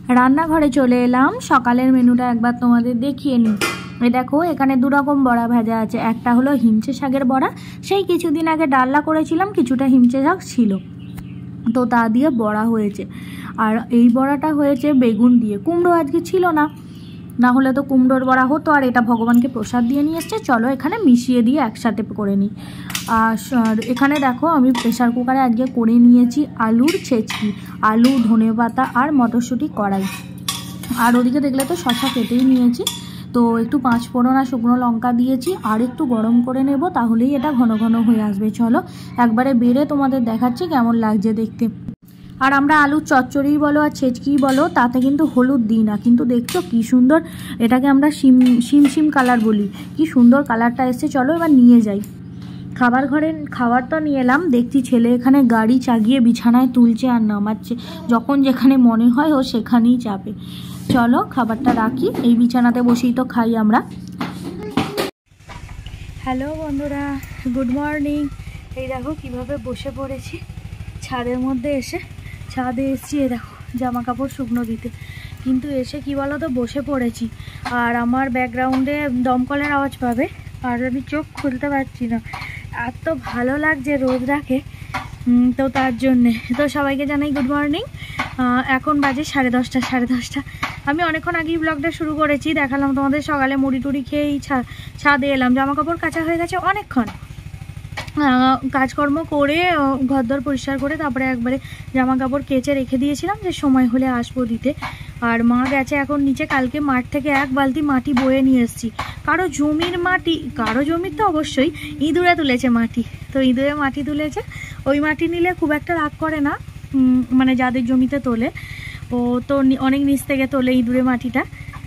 রান্নাঘরে চলে এলাম। সকালের মেনুটা একবার তোমাদের দেখিয়ে নিই। এই দেখো, এখানে দু রকম বড়া ভাজা আছে। একটা হলো হিমচে শাকের বড়া, সেই কিছুদিন আগে ডালনা করেছিলাম, কিছুটা হিমচে শাক ছিল, তো তা দিয়ে বড়া হয়েছে। আর এই বড়াটা হয়েছে বেগুন দিয়ে। কুমড়ো আজকে ছিল না, না হলে তো কুমড়োর বড়া হতো। আর এটা ভগবানকে প্রসাদ দিয়ে নিয়ে এসছে, চলো এখানে মিশিয়ে দিয়ে একসাথে করে নিই। আর এখানে দেখো, আমি প্রেশার কুকারে আজকে করে নিয়েছি আলুর ছেচকি, আলু, ধনেপাতা আর মটরশুঁটি কড়াই। আর ওদিকে দেখলে তো শসা কেটেই নিয়েছি, তো একটু 5 ফোড়ন আর শুকনো লঙ্কা দিয়েছি। আর একটু গরম করে নেব, তাহলেই এটা ঘন ঘন হয়ে আসবে। চলো একবারে বেড়ে তোমাদের দেখাচ্ছি কেমন লাগছে দেখতে। আর আমরা আলুর চচ্চড়ি বলো আর ছেচকি বলো, তাতে কিন্তু হলুদ দিই না, কিন্তু দেখছো কি সুন্দর, এটাকে আমরা শিম কালার বলি। কি সুন্দর কালারটা এসছে। চলো এবার নিয়ে যাই খাবার ঘরে। খাবার তো নিয়ে এলাম, দেখছি ছেলে এখানে গাড়ি চাগিয়ে বিছানায় তুলছে আর নামাচ্ছে। যখন যেখানে মনে হয় ও সেখানেই চাপে। চলো খাবারটা রাখি, এই বিছানাতে বসেই তো খাই আমরা। হ্যালো বন্ধুরা, গুড মর্নিং। এই দেখো কিভাবে বসে পড়েছি ছাদের মধ্যে এসে। ছাদে এসেছি, এ দেখো জামা কাপড় শুকনো দিতে, কিন্তু এসে কি বলো তো বসে পড়েছি। আর আমার ব্যাকগ্রাউন্ডে দমকলের আওয়াজ পাবে, আর আমি চোখ খুলতে পারছি না, এত ভালো লাগছে রোদ রাখে, তো তার জন্যে। তো সবাইকে জানাই গুড মর্নিং। এখন বাজে 10:30। আমি অনেকক্ষণ আগেই ব্লগটা শুরু করেছি, দেখালাম তোমাদের সকালে মুড়ি টুড়ি খেয়েই ছাদে এলাম। জামা কাপড় কাচা হয়ে গেছে অনেকক্ষণ, কাজকর্ম করে ঘরদোর পরিষ্কার করে তারপরে একবারে জামা কাপড় কেচে রেখে দিয়েছিলাম, যে সময় হলে আসবো দিতে। আর মা গেছে এখন নিচে, কালকে মাঠ থেকে 1 বালতি মাটি বয়ে নিয়ে এসেছি। কারো জমির মাটি, কারো জমির তো অবশ্যই, ইঁদুরে তুলেছে মাটি, তো ইঁদুরে মাটি তুলেছে। ওই মাটি নিলে খুব একটা রাগ করে না, মানে যাদের জমিতে তোলে, ও তো অনেক নিচ থেকে তোলে ইঁদুরে মাটিটা।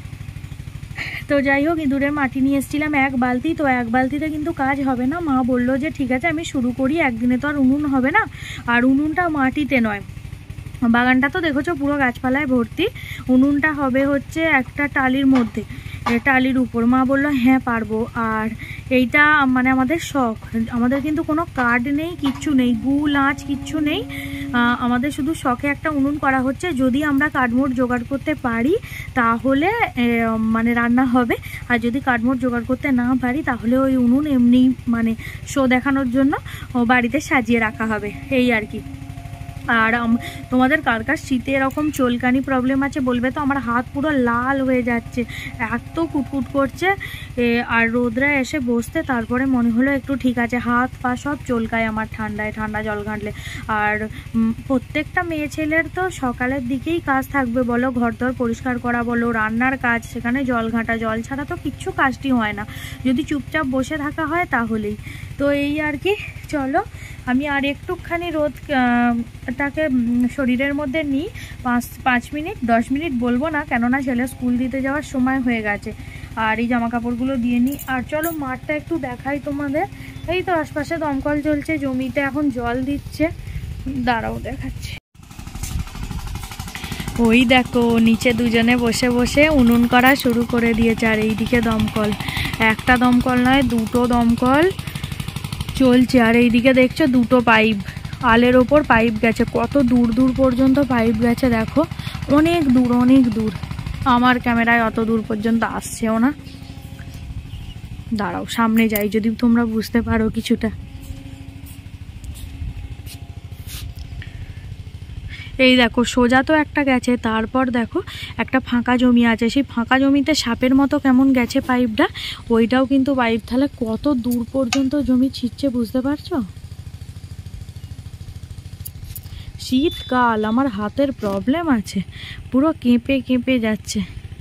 তো যাই হোক, ইঁদুরের মাটি নিয়ে এসেছিলাম 1 বালতি। তো 1 বালতিতে কিন্তু কাজ হবে না, মা বললো যে ঠিক আছে আমি শুরু করি, একদিনে তো আর উনুন হবে না। আর উনুনটা মাটিতে নয়, বাগানটা তো দেখেছো পুরো গাছপালায় ভর্তি। উনুনটা হবে হচ্ছে একটা টালির মধ্যে, টালির উপর। মা বললো হ্যাঁ পারবো। আর এইটা মানে আমাদের শখ, আমাদের কিন্তু কোনো কার্ড নেই, কিচ্ছু নেই, গুল আঁচ কিচ্ছু নেই, আমাদের শুধু শখে একটা উনুন করা হচ্ছে। যদি আমরা কাঠমোট জোগাড় করতে পারি তাহলে মানে রান্না হবে, আর যদি কাঠমোট জোগাড় করতে না পারি তাহলে ওই উনুন এমনি মানে শো দেখানোর জন্য বাড়িতে সাজিয়ে রাখা হবে, এই আর কি। আর তোমাদের কার কার শীতে এরকম চুলকানি প্রবলেম আছে বলবে তো। আমার হাত পুরো লাল হয়ে যাচ্ছে, এত কুটকুট করছে। আর রোদরা এসে বসতে তারপরে মনে হলো একটু ঠিক আছে, হাত পা সব চুলকায় আমার ঠান্ডা জল ঘাঁটলে। আর প্রত্যেকটা মেয়ে ছেলের তো সকালের দিকেই কাজ থাকবে বলো, ঘরদর পরিষ্কার করা বলো, রান্নার কাজ, সেখানে জল ঘাঁটা, জল ছাড়া তো কিচ্ছু কাজটি হয় না, যদি চুপচাপ বসে থাকা হয় তাহলেই। তো এই আর কি। চলো আমি আর একটুখানি রোদটাকে শরীরের মধ্যে নিই, 5 মিনিট 10 মিনিট বলবো না, কেননা ছেলে স্কুল দিতে যাওয়ার সময় হয়ে গেছে। আর এই জামা কাপড়গুলো দিয়ে নিই। আর চলো মাঠটা একটু দেখাই তোমাদের। এই তো আশপাশে দমকল চলছে, জমিতে এখন জল দিচ্ছে, দাঁড়াও দেখাচ্ছি। ওই দেখো নিচে দুজনে বসে বসে উনুন করা শুরু করে দিয়েছে। আর এইদিকে দমকল, একটা দমকল নয় 2টো দমকল চলছে। আর এইদিকে দেখছো 2টো পাইপ, আলের ওপর পাইপ গেছে, কত দূর দূর পর্যন্ত পাইপ গেছে দেখো, অনেক দূর। আমার ক্যামেরায় অত দূর পর্যন্ত আসছেও না, দাঁড়াও সামনে যাই যদি তোমরা বুঝতে পারো কিছুটা। এই দেখো সোজা তো একটা গেছে, তারপর দেখো একটা ফাঁকা জমি আছে, সেই ফাঁকা জমিতে সাপের মতো কেমন গেছে পাইপটা, ওইটাও কিন্তু পাইপ। তাহলে কত দূর পর্যন্ত জমি ছিটছে, বুঝতে পারছো? শীতকাল, আমার হাতের প্রবলেম আছে, পুরো কেঁপে যাচ্ছে।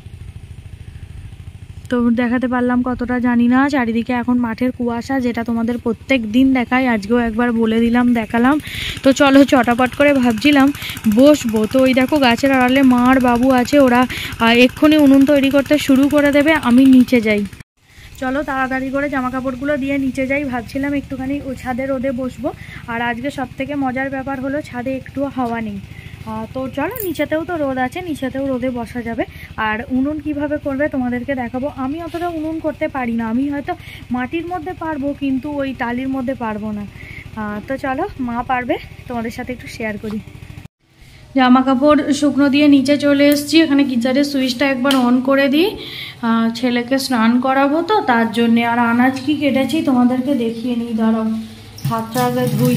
তো দেখাতে পারলাম কতটা জানি না। চারিদিকে এখন মাঠের কুয়াশা, যেটা তোমাদের প্রত্যেক দিন দেখাই, আজকেও একবার বলে দিলাম, দেখালাম। তো চলো চটাপট করে ভাবছিলাম বসবো, তো ওই দেখো গাছের আড়ালে মা আর বাবু আছে, ওরা এক্ষুনি উনুন তৈরি করতে শুরু করে দেবে। আমি নিচে যাই, চলো তাড়াতাড়ি করে জামা কাপড়গুলো দিয়ে নিচে যাই। ভাবছিলাম একটুখানি ছাদে রোদে বসবো। আর আজকে সবথেকে মজার ব্যাপার হলো ছাদে একটুও হাওয়া নেই। তো চলো নিচেতেও তো রোদ আছে, নিচেতেও রোদে বসা যাবে। আর উনুন কিভাবে করবে তোমাদেরকে দেখাবো। আমি অতটা উনুন করতে পারি না, আমি হয়তো মাটির মধ্যে পারবো কিন্তু ওই টালির মধ্যে পারবো না। তো চলো মা পারবে, তোমাদের সাথে একটু শেয়ার করি। জামা কাপড় শুকনো দিয়ে নিচে চলে এসেছি। এখানে গিজারের সুইচটা একবার অন করে দিই, ছেলেকে স্নান করাবো তো তার জন্যে। আর আনাজ কি কেটেছি তোমাদেরকে দেখিয়ে নিই, দাঁড়াও হাতটা আগে ধুই।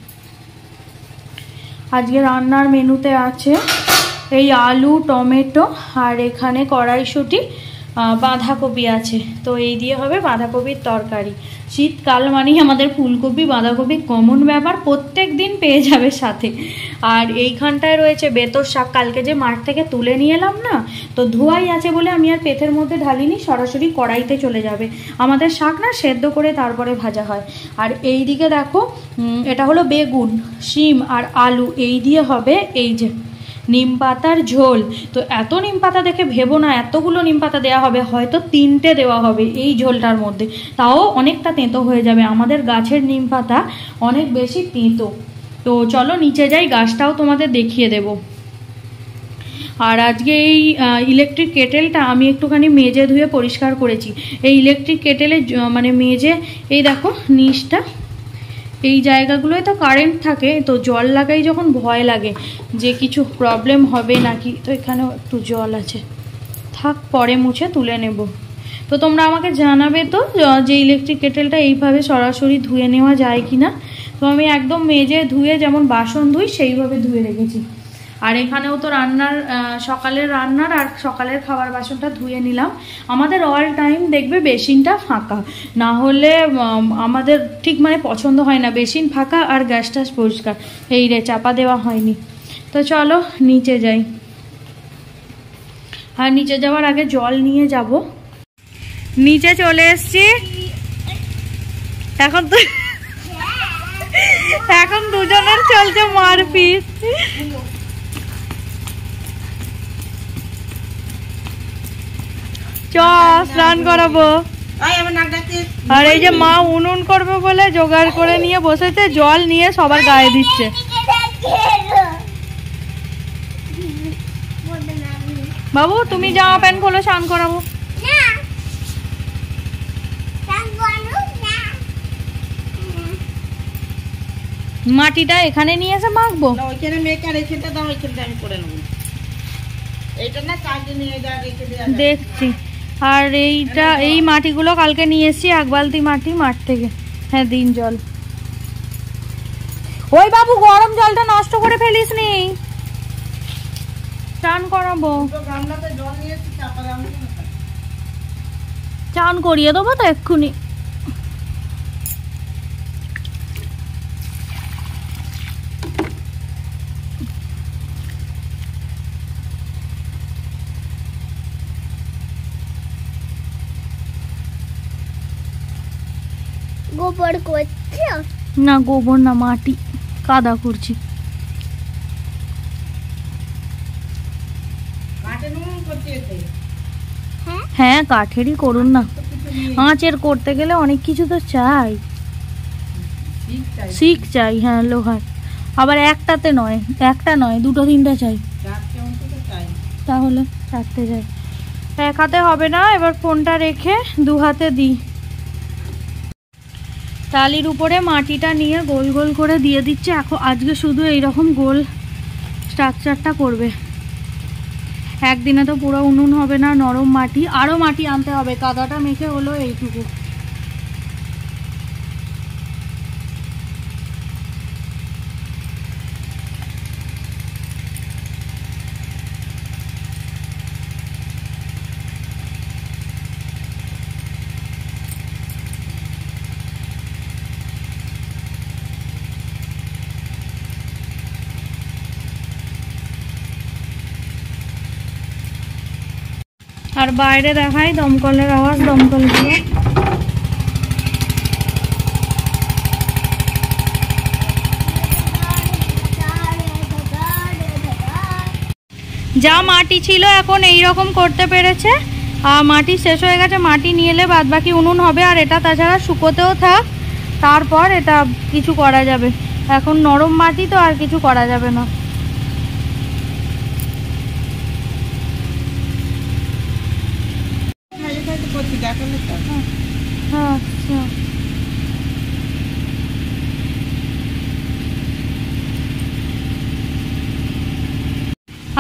আজকে রান্নার মেনুতে আছে এই আলু, টমেটো আর এখানে কড়াইশুঁটি, বাঁধাকপি আছে। তো এই দিয়ে হবে বাঁধাকপির তরকারি। শীতকাল মানেই আমাদের ফুলকপি বাঁধাকপি কমন ব্যাপার, প্রত্যেক দিন পেয়ে যাবে সাথে। আর এইখানটায় রয়েছে বেতর শাক, কালকে যে মাঠ থেকে তুলে নিয়ে এলাম না, তো ধোয়াই আছে বলে আমি আর পেটের মধ্যে ঢালিনি, সরাসরি কড়াইতে চলে যাবে। আমাদের শাক না সেদ্ধ করে তারপরে ভাজা হয়। আর এই দিকে দেখো এটা হলো বেগুন, শিম আর আলু, এই দিয়ে হবে এই যে নিম পাতার ঝোল। তো এত নিম পাতা দেখে ভেবো না এতগুলো নিম পাতা দেওয়া হবে, হয়তো 3টে দেওয়া হবে এই ঝোলটার মধ্যে, তাও অনেকটা তেঁতো হয়ে যাবে। আমাদের গাছের নিম পাতা অনেক বেশি তেঁতো। তো চলো নিচে যাই, গাছটাও তোমাদের দেখিয়ে দেব। আর আজকে এই ইলেকট্রিক কেটেলটা আমি একটুখানি মেজে ধুয়ে পরিষ্কার করেছি। এই ইলেকট্রিক কেটেলে মানে মেজে এই দেখো নিচটা, এই জায়গাগুলোয় তো কারেন্ট থাকে, তো জল লাগাই যখন ভয় লাগে যে কিছু প্রবলেম হবে নাকি। তো এখানেও একটু জল আছে, থাক পরে মুছে তুলে নেব। তো তোমরা আমাকে জানাবে তো যে ইলেকট্রিক কেটেলটা এইভাবে সরাসরি ধুয়ে নেওয়া যায় কি না। তো আমি একদম মেজে ধুয়ে যেমন বাসন ধুই সেইভাবে ধুয়ে রেখেছি। আর এখানেও তো রান্নার সকালের রান্নার আর সকালের খাবার বাসনটা ধুয়ে নিলাম। আমাদের অল টাইম দেখবে বেসিনটা ফাঁকা, না হলে আমাদের ঠিক মানে পছন্দ হয় না, বেসিন ফাঁকা আর গ্যাস ট্যাস পরিষ্কার, এই রে চাপা দেওয়া হয়নি। তো চলো নিচে যাই, আর নিচে যাওয়ার আগে জল নিয়ে যাব। নিচে চলে এসছি, এখন দুজনের চলছে মারপিট। স্নান করাবো। আর এই যে মা উনুন করবে বলে জোগাড় করে নিয়ে বসেছে, জল নিয়ে সবার গায়ে দিচ্ছে। বাবু তুমি জামা প্যান্ট খোলো, স্নান করাবো। মাটিটা এখানে নিয়ে এসে মাখবো, দেখছি। আর এইটা এই মাটিগুলো কালকে নিয়ে এসছি, 1 বালতি মাটি মাঠ থেকে। হ্যাঁ দিন জল। ওই বাবু গরম জলটা নষ্ট করে ফেলিস নি, চান করাবো। চান করিয়ে দেবো তো এক্ষুনি। গোবর করছি না, গোবর না, মাটি কাদা করছি। হ্যাঁ কাঠেরই করুন না, আঁচের করতে গেলে অনেক কিছু তো চাই, শিক চাই। হ্যাঁ লোহার, আবার একটাতে নয়, একটা নয় 2-3টা চাই, তাহলে 4টে চাই। 1 হাতে হবে না, এবার ফোনটা রেখে 2 হাতে দিই। টালির উপরে মাটিটা নিয়ে গোল গোল করে দিয়ে দিচ্ছে। এখন আজকে শুধু এইরকম গোল স্ট্রাকচারটা করবে, একদিনে তো পুরো উনুন হবে না, নরম মাটি, আরও মাটি আনতে হবে। কাদাটা মেখে হলো এইটুকু। আর বাইরে দেখাই দমকলের আওয়াজ, দমকলগুলো। যা মাটি ছিল এখন এই রকম করতে পেরেছে, আর মাটি শেষ হয়ে গেছে, মাটি নিয়ে এলে বাদ বাকি উনুন হবে। আর এটা তাছাড়া শুকোতেও থাক, তারপর এটা কিছু করা যাবে। এখন নরম মাটি তো আর কিছু করা যাবে না। আচ্ছা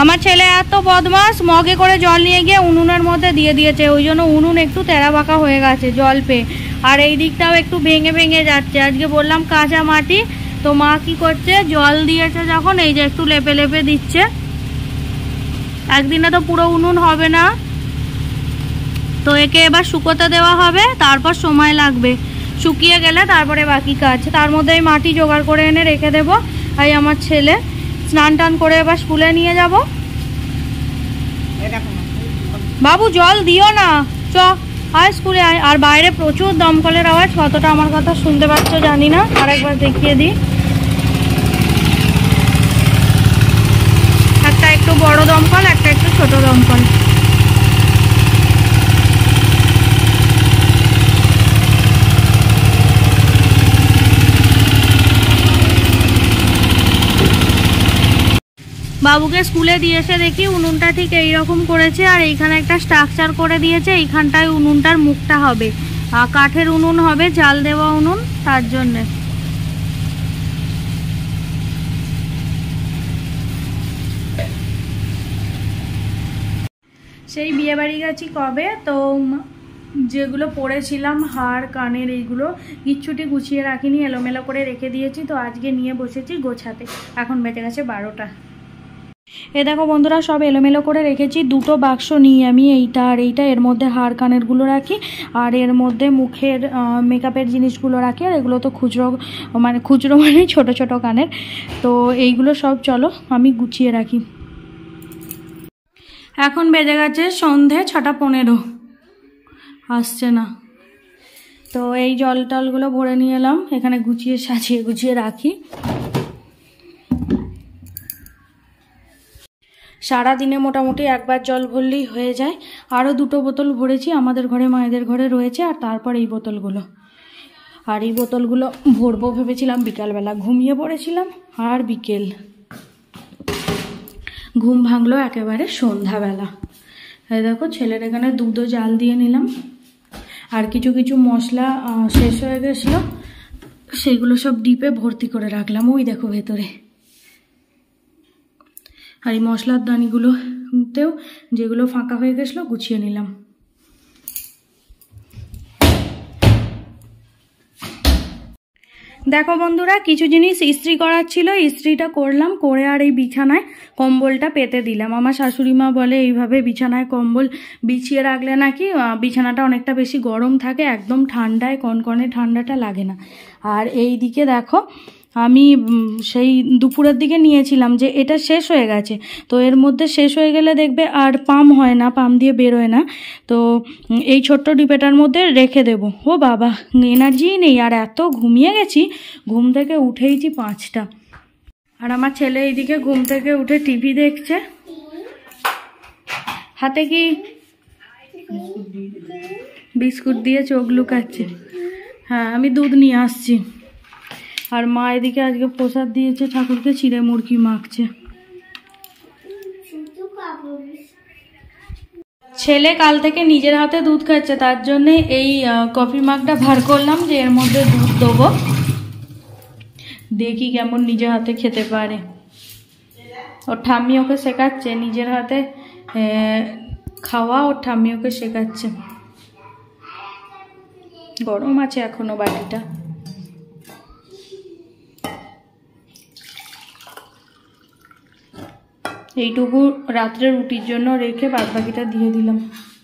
আমার ছেলে এত বদমাস, মগে করে জল নিয়ে গিয়ে উনুনের মধ্যে দিয়ে দিয়েছে, ওই জন্য উনুন একটু তেরা বাঁকা হয়ে গেছে জল পেয়ে। আর এই দিকটাও একটু ভেঙে ভেঙে যাচ্ছে। আজকে বললাম কাঁচা মাটি, তো মা কি করছে, জল দিয়েছে যখন এই যে একটু লেপে লেপে দিচ্ছে। একদিনে তো পুরো উনুন হবে না, তো একে এবার শুকোতে দেওয়া হবে, তারপর সময় লাগবে, শুকিয়ে গেলে তারপরে বাকি কাজ। তার মধ্যে এই মাটি জোগাড় করে এনে রেখে দেবো। আর আমার ছেলে স্নান টান করে এবার স্কুলে নিয়ে যাব। বাবু জল দিও না, চ আয় স্কুলে আয়। আর বাইরে প্রচুর দমকলের আওয়াজ, কতটা আমার কথা শুনতে পাচ্ছ জানি না, আরেকবার দেখিয়ে দিই। একটা একটু বড় দমকল, একটা একটু ছোট দমকল। বাবুকে স্কুলে দিয়ে এসে দেখি উনুনটা ঠিক এইরকম করেছে, আর এইখানে একটা স্ট্রাকচার করে দিয়েছে। এইখানটায় উনুনটার মুখটা হবে, কাঠের উনুন হবে, জাল দেওয়া উনুন, তার জন্যে। সেই বিয়ে বাড়ি গেছি কবে, তো যেগুলো পরেছিলাম হার কানের এইগুলো কিচ্ছুটি গুছিয়ে রাখিনি, এলোমেলো করে রেখে দিয়েছি। তো আজকে নিয়ে বসেছি গোছাতে, এখন বেজে গেছে 12টা। এ দেখো বন্ধুরা, সব এলোমেলো করে রেখেছি। দুটো বাক্স নিই আমি, এইটা আর এইটা। এর মধ্যে হার কানেরগুলো রাখি, আর এর মধ্যে মুখের মেকআপের জিনিসগুলো রাখি। আর এগুলো তো খুচরো মানে ছোট ছোট কানের। তো এইগুলো সব চলো আমি গুছিয়ে রাখি। এখন বেজে গেছে সন্ধে 6:15, আসছে না। তো এই জল টলগুলো ভরে নিয়ে এলাম, এখানে গুছিয়ে সাজিয়ে গুছিয়ে রাখি। সারাদিনে মোটামুটি একবার জল ভরলেই হয়ে যায়। আরও 2টো বোতল ভরেছি, আমাদের ঘরে মায়েদের ঘরে রয়েছে। আর তারপর এই বোতলগুলো, আর এই বোতলগুলো ভরবো ভেবেছিলাম বিকালবেলা, ঘুমিয়ে পড়েছিলাম। আর বিকেল ঘুম ভাঙলো একেবারে সন্ধ্যাবেলা। এই দেখো ছেলের এখানে দুধও জাল দিয়ে নিলাম। আর কিছু কিছু মশলা শেষ হয়ে গেছিলো, সেগুলো সব ডিপে ভর্তি করে রাখলাম, ওই দেখো ভেতরে। আর এই মশলার দানিগুলোতেও যেগুলো ফাঁকা হয়ে গেছিলো গুছিয়ে নিলাম। দেখো বন্ধুরা, কিছু জিনিস ইস্ত্রি করার ছিল, ইস্ত্রিটা করলাম, করে আর এই বিছানায় কম্বলটা পেতে দিলাম। আমার শাশুড়ি মা বলে এইভাবে বিছানায় কম্বল বিছিয়ে রাখলে নাকি বিছানাটা অনেকটা বেশি গরম থাকে, একদম ঠান্ডায় কনকনে ঠান্ডাটা লাগে না। আর এই দিকে দেখো, আমি সেই দুপুরের দিকে নিয়েছিলাম যে এটা শেষ হয়ে গেছে, তো এর মধ্যে শেষ হয়ে গেলে দেখবে আর পাম হয় না, পাম দিয়ে বেরোয় না। তো এই ছোট্ট ডিপেটার মধ্যে রেখে দেব। ও বাবা, এনার্জিই নেই, আর এত ঘুমিয়ে গেছি, ঘুম থেকে উঠেইছি 5টা। আর আমার ছেলে এইদিকে ঘুম থেকে উঠে টিভি দেখছে, হাতে কি বিস্কুট দিয়ে চোখ লুকাচ্ছে। হ্যাঁ, আমি দুধ নিয়ে আসছি। আর মা এদিকে আজকে প্রসাদ দিয়েছে ঠাকুরকে, চিড়ে মুরগি মাখছে। ছেলে কাল থেকে নিজের হাতে দুধ খাচ্ছে, তার জন্য এই কফি মাগটা ভার করলাম যে এর মধ্যে দুধ দেবো, দেখি কেমন নিজের হাতে খেতে পারে। ওর ঠাম্মি ওকে শেখাচ্ছে নিজের হাতে খাওয়া, ওর ঠাম্মি ওকে শেখাচ্ছে। গরম আছে এখনো বাটিটা। এইটুকু রাত্রে রুটির জন্য রেখে বাদবাকিটা দিয়ে দিলাম।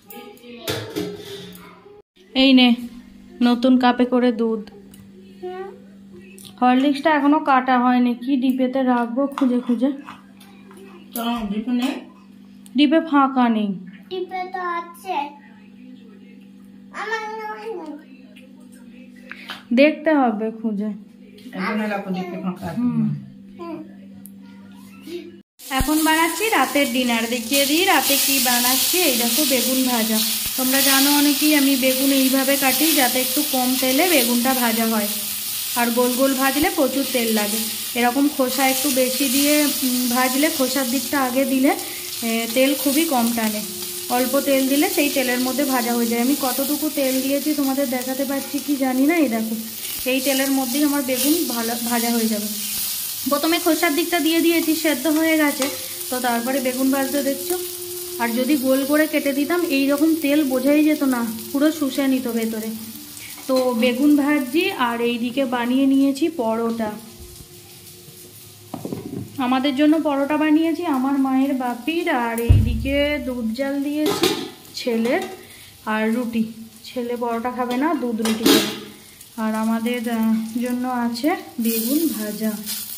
এই নে নতুন কাপে করে দুধ। হরলিক্সটা এখনো কাটা হয়নি, কি ডিপেতে রাখবো খুঁজে খুঁজে। ডিপে ফাঁকা নেই। ডিপে তো আছে, দেখতে হবে খুঁজে। এখন বানাচ্ছি রাতের ডিনার, দেখিয়ে দিই রাতে কি বানাচ্ছি। এই দেখো বেগুন ভাজা। তোমরা জানো অনেকেই আমি বেগুন এইভাবে কাটি যাতে একটু কম তেলে বেগুনটা ভাজা হয়, আর গোল গোল ভাজলে প্রচুর তেল লাগে। এরকম খোসা একটু বেশি দিয়ে ভাজলে, খোসার দিকটা আগে দিলে তেল খুবই কম টানে। অল্প তেল দিলে সেই তেলের মধ্যে ভাজা হয়ে যায়। আমি কতটুকু তেল দিয়েছি তোমাদের দেখাতে পারছি কি জানি না। এই দেখো, এই তেলের মধ্যেই আমার বেগুন ভাজা হয়ে যাবে। প্রথমে খোসার দিকটা দিয়ে দিয়েছি, সেদ্ধ হয়ে গেছে। তো তারপরে বেগুন ভাজতে দেখছো। আর যদি গোল করে কেটে দিতাম এই রকম তেল বোঝাই যেত না, পুরো শুষে নিত ভেতরে। তো বেগুন ভাজি আর এইদিকে বানিয়ে নিয়েছি পরোটা। আমাদের জন্য পরোটা বানিয়েছি, আমার মায়ের বাপির। আর এইদিকে দুধ জাল দিয়েছি ছেলের, আর রুটি। ছেলে পরোটা খাবে না, দুধ রুটি খাবে। আর আমাদের জন্য আছে বেগুন ভাজা।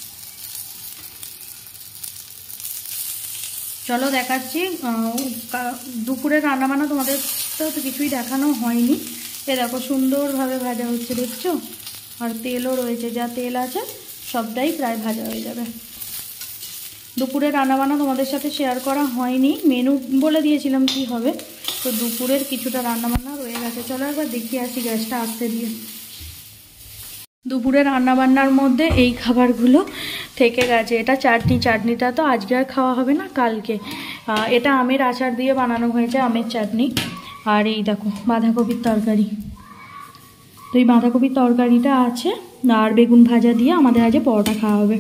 চলো দেখাচ্ছি দুপুরের রান্নাবান্না। তোমাদের তো কিছুই দেখানো হয়নি। এ দেখো সুন্দরভাবে ভাজা হচ্ছে, দেখছো? আর তেলও রয়েছে, যা তেল আছে সবটাই প্রায় ভাজা হয়ে যাবে। দুপুরের রান্নাবান্না তোমাদের সাথে শেয়ার করা হয়নি, মেনু বলে দিয়েছিলাম কি হবে। তো দুপুরের কিছুটা রান্নাবান্না রয়ে গেছে। চলো একবার দেখিয়ে আসি গ্যাসটা আস্তে দিয়ে। দুপুরে রান্নাবান্নার মধ্যে এই খাবারগুলো থেকে গেছে। এটা চাটনি, চাটনিটা তো আজকে আর খাওয়া হবে না, কালকে। এটা আমের আচার দিয়ে বানানো হয়েছে, আমের চাটনি। আর এই দেখো বাঁধাকপির তরকারি। তো এই বাঁধাকপির তরকারিটা আছে, আর বেগুন ভাজা দিয়ে আমাদের আজকে পরোটা খাওয়া হবে।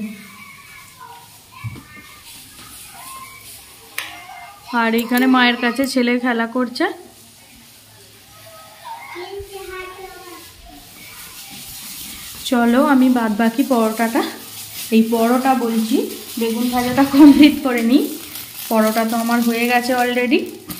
আর এইখানে মায়ের কাছে ছেলে খেলা করছে। চলো আমি বাদ বাকি পরোটাটা, এই পরোটা বলছি, বেগুন ভাজাটা কমপ্লিট করে নিই। পরোটা তো আমার হয়ে গেছে অলরেডি।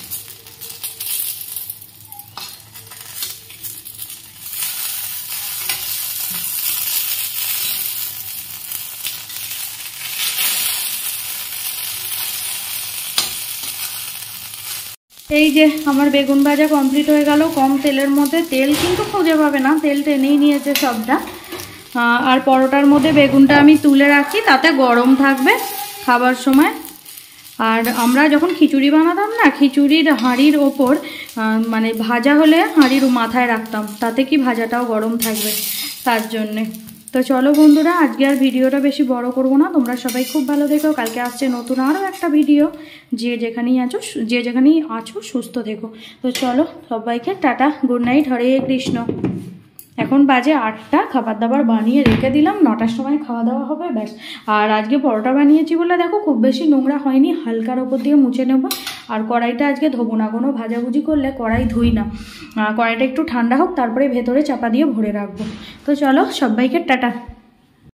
এই যে আমার বেগুন ভাজা কমপ্লিট হয়ে গেল কম তেলের মধ্যে। তেল কিন্তু খুঁজে পাবে না, তেল টেনেই নিয়েছে সবটা। আর পরোটার মধ্যে বেগুনটা আমি তুলে রাখি, তাতে গরম থাকবে খাবার সময়। আর আমরা যখন খিচুড়ি বানাতাম না, খিচুড়ির হাঁড়ির ওপর মানে ভাজা হলে হাঁড়ির মাথায় রাখতাম, তাতে কি ভাজাটাও গরম থাকবে, তার জন্যে। তো চলো বন্ধুরা, আজকে আর ভিডিওটা বেশি বড় করব না। তোমরা সবাই খুব ভালো দেখো। কালকে আসছে নতুন আরও একটা ভিডিও। যে যেখানেই আছো সুস্থ থেকো। তো চলো সবাইকে tata, good night, Hare Krishna. এখন বাজে 8টা, খাবার দাবার বানিয়ে রেখে দিলাম, 9টার সময় খাওয়া দাওয়া হবে, ব্যাস। আর আজকে পরোটা বানিয়েছি বলে দেখো খুব বেশি নোংরা হয়নি, হালকার ওপর দিয়ে মুছে নেব। আর কড়াইটা আজকে ধোবো না, কোনো ভাজাভুজি করলে কড়াই ধুই না। কড়াইটা একটু ঠান্ডা হোক, তারপরে ভেতরে চাপা দিয়ে ভরে রাখবো। তো চলো সবাইকে টাটা।